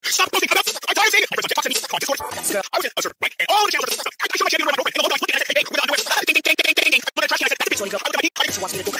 Stop posting about I'm tired of seeing it. Everyone's talking to me on Discord. I was in a right, and all the channels are I saw my champion around my girlfriend, and the whole guy's looking at it, hey, we're not doing it. Ding, ding, ding, ding, ding, ding. When I tried to, I said, that's a bitch, so I go. I'm gonna be, I think she wants me to go.